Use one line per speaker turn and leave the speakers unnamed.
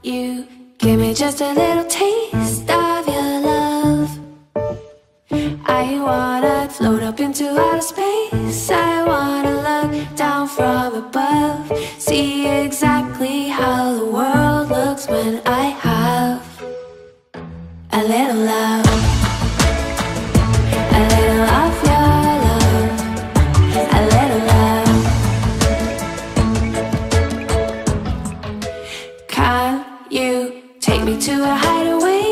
you give me just a little taste of your love? I wanna float up into outer space. I wanna look down from above, see exactly how the world looks when I have a little love, a little of your love, a little love. Can you take me to a hideaway?